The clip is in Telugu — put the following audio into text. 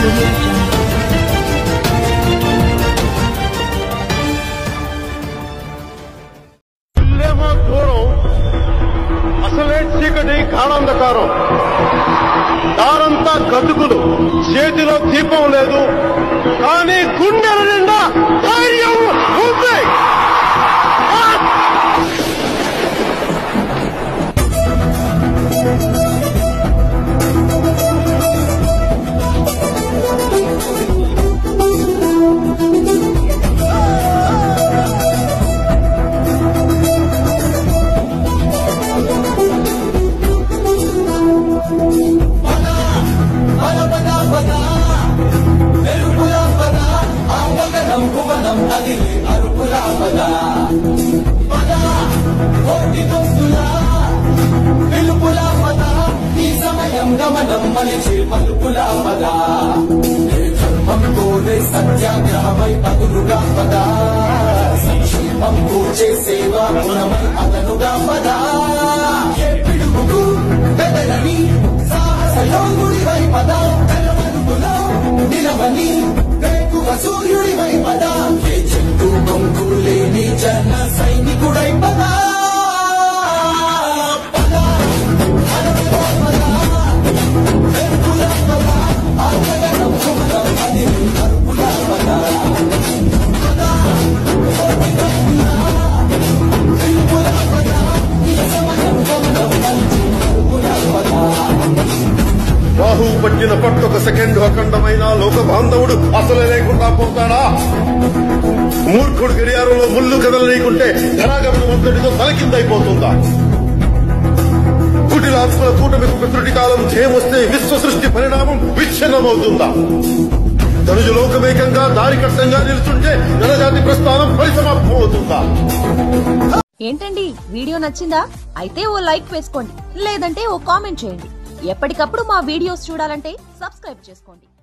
అసలే చీకటి కాణాంధకారం, దారంతా గతుకులు, చేతిలో దీపం లేదు, కానీ గుండెల నిండా ధైర్యం ఉంది. సత్యాగ్రహమై పదులుగా పదా, సంక్షేమం కూర్చే సేవా గుణమై అదనుగా పదా, పిడుగుకు బెదరని సాహసయోగుడివై పదా, కలవనుగులో నిలవని వేకువ సూర్యుడివై పదా, ఏ చెట్టు కొంకు లేని జన సైనికుడై పదా. రాహు పట్టిన పట్టొక సెకండ్ అఖండమైన లోక బాంధవుడు అసలే లేకుండా పోతాడా? మూర్ఖుడు గడియారంలో ముళ్ళు కదలనీకుంటే ధనాగమన ఒత్తిడితో తలకిందైపోతుందా? కుటిలాత్మల కూటమికి ప్రకృతి కాలం ధ్యేయమొస్తే విశ్వ సృష్టి పరిణామం విచ్ఛిన్నమవుతుందా? తనుజు లోకమేకంగా దారికట్టంగా నిలుచుంటే జనజాతి ప్రస్థానం పరిసమాప్తమవుతుందా? ఏంటండి, వీడియో నచ్చిందా? అయితే ఓ లైక్ వేసుకోండి, లేదంటే ఓ కామెంట్ చేయండి. ఎప్పటికప్పుడు మా వీడియోస్ చూడాలంటే సబ్స్క్రైబ్ చేసుకోండి.